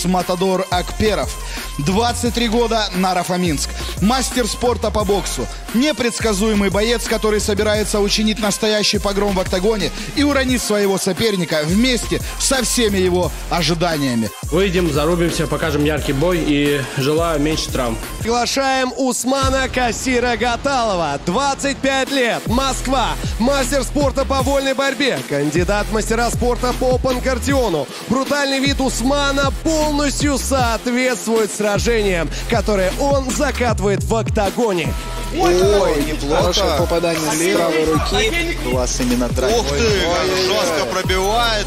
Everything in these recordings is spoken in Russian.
Матадор Акперов. 23 года, Наро-Фоминск. Мастер спорта по боксу. Непредсказуемый боец, который собирается учинить настоящий погром в октагоне и уронить своего соперника вместе со всеми его ожиданиями. Выйдем, зарубимся, покажем яркий бой и желаю меньше травм. Приглашаем Усмана Касира Гаталова, 25 лет, Москва, мастер спорта по вольной борьбе, кандидат в мастера спорта по панкратиону. Брутальный вид Усмана полностью соответствует сражениям, которые он закатывает в октагоне. Ой, неплохо. Хорошее попадание с правой руки. Класс именно драйв. Ух ты, жестко пробивает.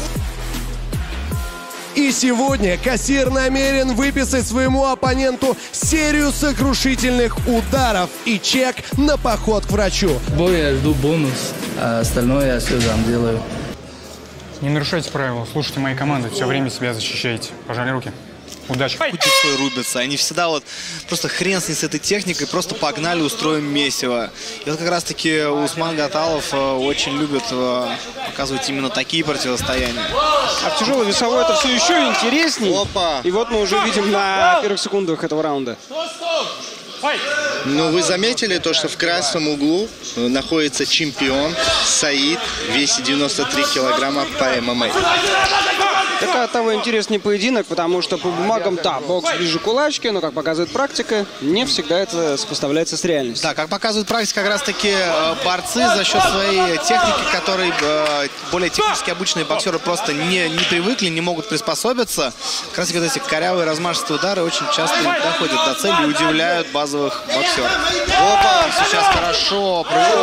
И сегодня Касир намерен выписать своему оппоненту серию сокрушительных ударов и чек на поход к врачу. Бой я жду бонус, а остальное я все сам делаю. Не нарушайте правила, слушайте мои команды, все время себя защищайте. Пожали руки. Удачи. Кутицой рубятся. Они всегда вот просто хрен с ней с этой техникой, просто погнали, устроим месиво. И вот как раз таки Усман Гаталов очень любит показывать именно такие противостояния. А в тяжелой весовой это все еще интересней. Опа. И вот мы уже видим на первых секундах этого раунда. Ну, вы заметили то, что в красном углу находится чемпион Саид, весит 93 килограмма по ММА. Так от того интересный поединок, потому что по бумагам, да, бокс ближе к кулачке, но, как показывает практика, не всегда это сопоставляется с реальностью. Да, как показывает практика, как раз таки борцы за счет своей техники, которой более технически обычные боксеры просто не привыкли, не могут приспособиться. Как раз таки вот эти корявые размашистые удары очень часто доходят до цели и удивляют базовых боксеров. Опа, сейчас хорошо.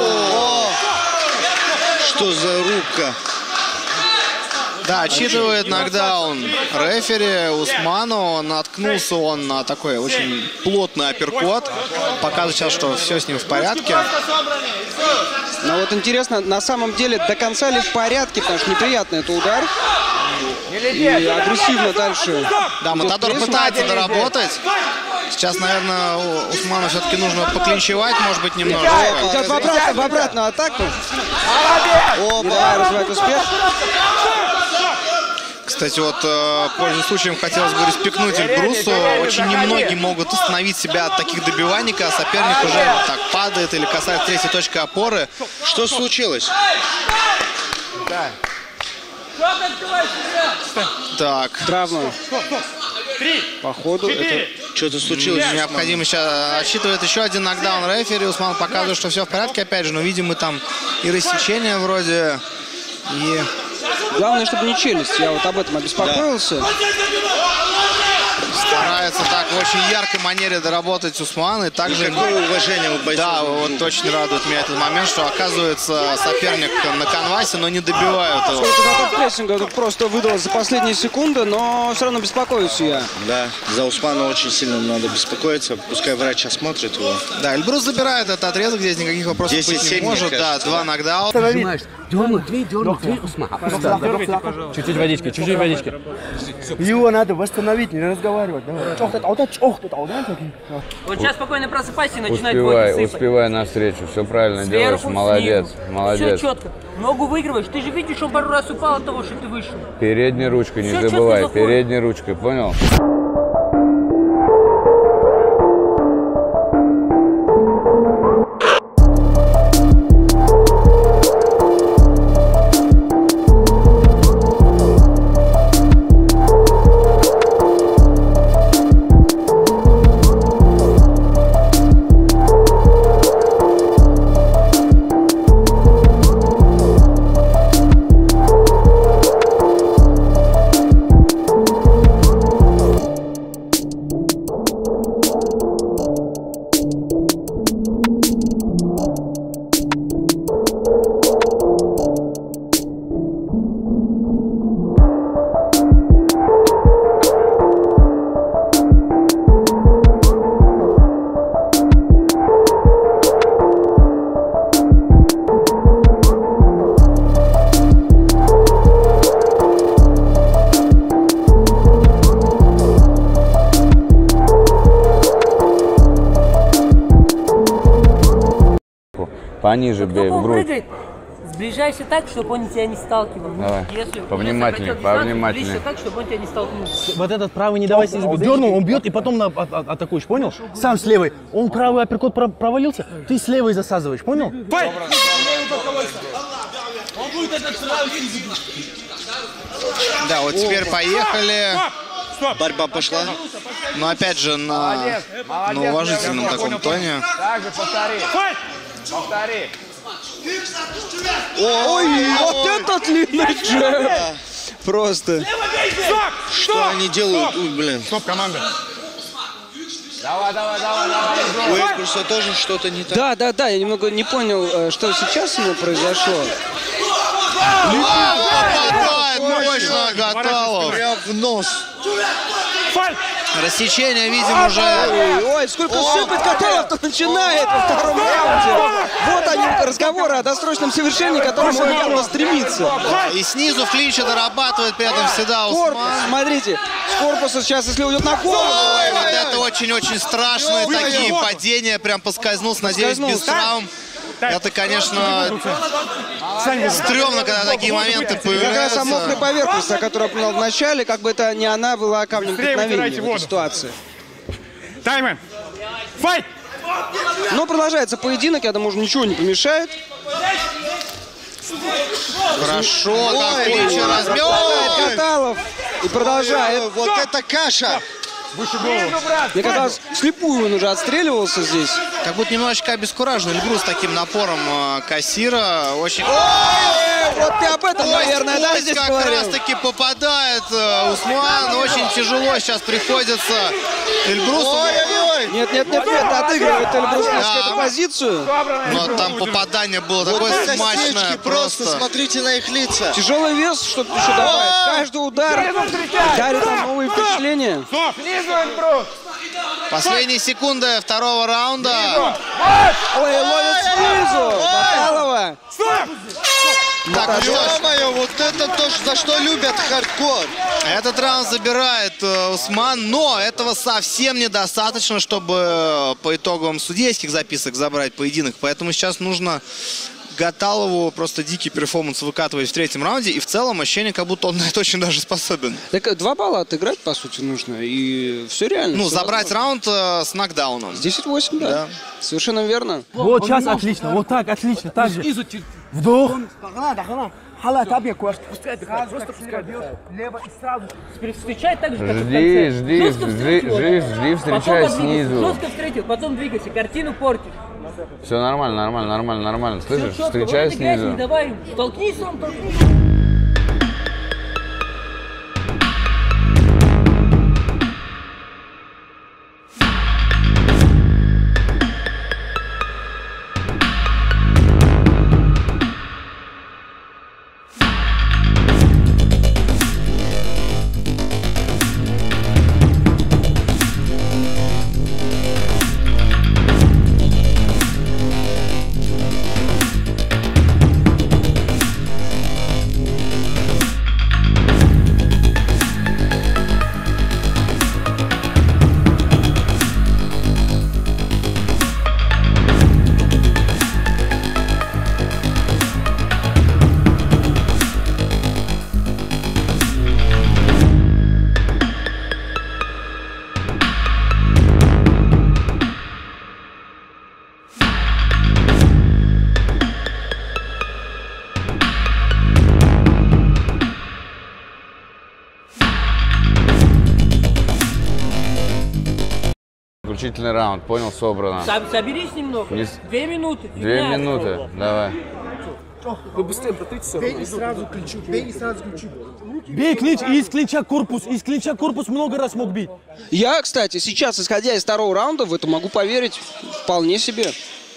Что за рука? Да, отчитывает нокдаун рефери Усману. Наткнулся он на такой очень плотный апперкот. Показывает сейчас, что все с ним в порядке. Но вот интересно, на самом деле до конца ли в порядке, потому что неприятный это удар. И агрессивно дальше. Да, Матадор пытается доработать. Сейчас, наверное, Усману все-таки нужно поклинчевать, может быть, немножко. Идет в обратную атаку. Не давая развивать успех. Кстати, вот, пользуясь случаем, хотелось бы респектнуть Эльбрусу. Очень немногие могут остановить себя от таких добиваний, когда соперник уже так падает или касается третьей точки опоры. Что случилось? Так. Травма. Походу, это... Что-то случилось. Необходимо сейчас отсчитывает еще один нокдаун рефери. Усман показывает, что все в порядке, опять же. Но видим мы там и рассечение вроде, и... Главное, чтобы не челюсть. Я вот об этом обеспокоился. Старается так в очень яркой манере доработать Усман. И также... Какое уважение у бойцов. Да, вот очень радует меня этот момент, что оказывается соперник на канвасе, но не добивают его. Этот прессинг тут просто выдалось за последние секунды, но все равно беспокоюсь я. Да, за Усмана очень сильно надо беспокоиться. Пускай врач осмотрит его. Да, Эльбрус забирает этот отрезок, здесь никаких вопросов быть не может. Да, 2 нокдауна. Дернуть, Усман. Чуть-чуть водички, чуть-чуть водички. Его надо восстановить, не разговаривать. Вот сейчас спокойно просыпайся и начинай двойки сыпать. Успевай навстречу, все правильно делаешь, молодец, молодец. Все четко, ногу выигрываешь, ты же видишь, что пару раз упал от того, что ты вышел. Передней ручкой не забывай, передней ручкой, понял? Пониже бей, в грудь. Сближайся так, чтобы он тебя не сталкивал. Давай. Повнимательней, повнимательней. Сближайся так, чтобы он тебя не столкнул. Вот этот правый не давай снизу. Дернул, он бьет и потом атакуешь, понял? Сам с левой. Он правый апперкот провалился, ты с левой засазываешь, понял? Да, вот теперь поехали. Борьба пошла. Но опять же на уважительном таком тоне. Также повтори. Повтори. Ой, вот это длинный джеб. Просто. Что они делают? Ой, блин. Стоп, команда. Давай. У Эльбруса тоже что-то не так. Да, я немного не понял, что сейчас именно произошло. Попадает мощно Гаталов. Прям в нос. Рассечение видим уже. Ой, сколько сыпать Гаталов-то начинает во втором раунде. Вот они разговоры о досрочном совершении, к которому он явно стремится. И снизу в клинче дорабатывает при этом всегда Корпус, Усман. смотрите, с корпуса сейчас, если уйдет на голову. Ой, вот это очень-очень страшные такие падения. Прям поскользнулся, надеюсь, без травм. Это, конечно, стрёмно, когда такие моменты появляются. Как раз о мокрой поверхности, о которой я упоминал в начале, как бы это не она была камнем преткновения в этой ситуации. Таймер! Файт! Но продолжается поединок, я думаю, уже ничего не помешает. Хорошо, так клинче размёт. Гаталов и продолжает. Вот это каша! Выше голову. Мне казалось, слепую он уже отстреливался здесь. Как будто немножечко обескуражен Эльбрус таким напором кассира. Очень... Вот ты об этом, наверное, да, здесь как говорил. раз-таки попадает Усман. Очень тяжело сейчас приходится Эльбрусу. Нет, отыгрывает Эльбрус эту позицию. Но там попадание было такое смачное. Просто смотрите на их лица. Тяжелый вес, что-то еще добавить. Каждый удар дарит нам новые впечатления. Последние секунды второго раунда. Ой, ловит снизу. Баталова. Так, Ё-моё, вот это то, за что любят хардкор. этот раунд забирает Усман, но этого совсем недостаточно, чтобы по итогам судейских записок забрать поединок. Поэтому сейчас нужно Гаталову просто дикий перформанс выкатывать в третьем раунде. И в целом ощущение, как будто он на это очень даже способен. Так 2 балла отыграть, по сути, нужно. И все реально. Ну, все забрать раунд с нокдауном. с 10-8, да. Совершенно верно. Вот сейчас отлично, вот так, отлично, так же. Вдох. Встречай так же, как и в Жди, конце. встречай снизу. Жестко встретил, потом двигайся, картину портишь. Все нормально. Слышишь? Всё, Встречай вот играй, снизу. не давай, толкнись сам, толкнись. Заключительный раунд, понял, собрано. Соберись немного. 2 минуты. 2 минуты, давай. Вы быстрее протыкайте. Бей и сразу клинчу, Бей клинч, и из клинча корпус много раз мог бить. Я, кстати, сейчас, исходя из второго раунда, в это могу поверить вполне себе.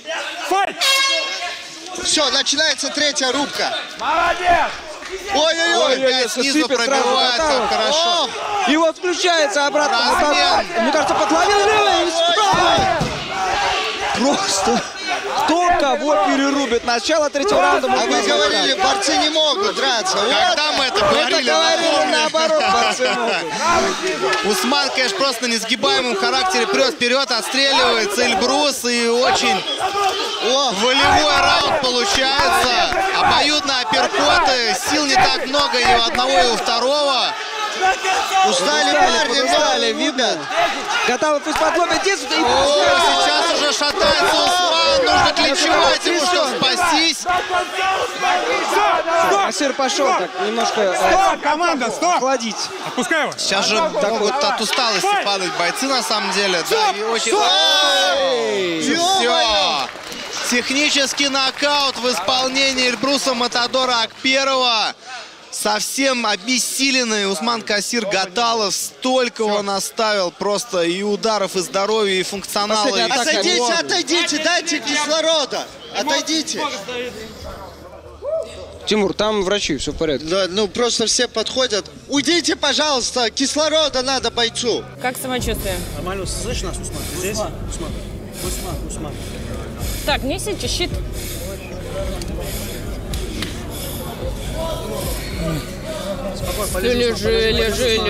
Все, начинается третья рубка. Молодец! Ой-ой-ой, Опять снизу пробивает, как хорошо. И вот включается обратно. Мне кажется, подловил левый. Просто. Кто кого перерубит. Начало третьего раунда. А вы говорили, борцы не могут драться. Когда мы это говорили? Наоборот, борцы могут. Усман, конечно, просто на несгибаемом характере прет вперед, отстреливается Эльбрус, и очень волевой раунд получается. Обоюдно апперкоты, сил не так много и у одного, и у второго. Устали парни, устали, видно. Готовы пусть подлобят действует. Сейчас уже шатается Усман, нужно клинчевать ему, чтобы спастись. Кассир пошел так немножко команда, стоп! охладить. Отпускай его. Сейчас же могут от усталости падать бойцы на самом деле. Да, и очень... Все. Технический нокаут в исполнении Эльбруса Матадора Акперова. Совсем обессиленный Усман Касир Гаталов. Столько он оставил просто и ударов, и здоровья, и функционала. Отойдите, отойдите, дайте кислорода. Отойдите. Тимур, там врачи, все в порядке. Да, ну просто все подходят. Уйдите, пожалуйста, кислорода надо бойцу. Как самочувствие? Нормально, слышишь нас, Усман? Ты здесь? Усман. Так, несите щит. Лежи.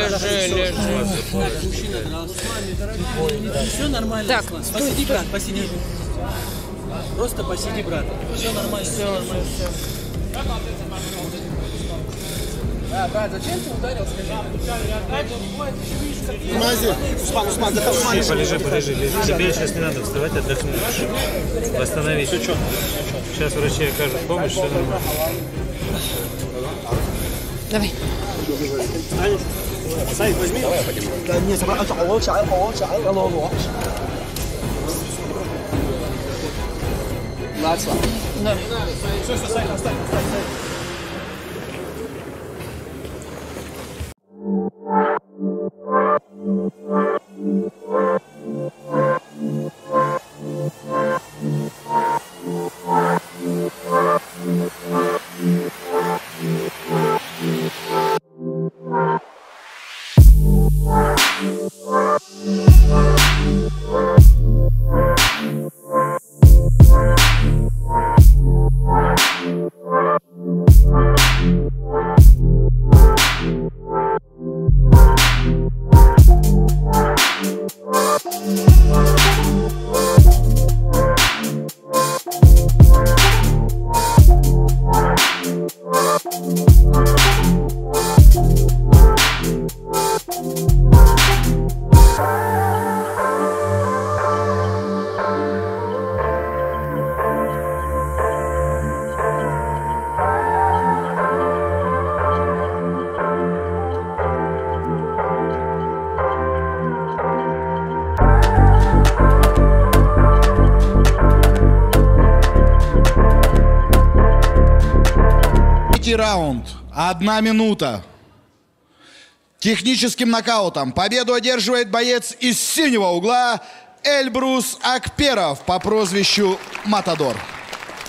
Все нормально. Так, посиди, брат, посиди. Просто посиди, брат. Все нормально. Брат, зачем ты ударил? Усман, Подожди. Тебе сейчас не надо вставать, отдохнуть. Восстановись. Сейчас врачи окажут помощь, все нормально. Давай. Сайт возьми. Да. Сайт оставь. Раунд. 1 минута. Техническим нокаутом победу одерживает боец из синего угла Эльбрус Акперов по прозвищу Матадор.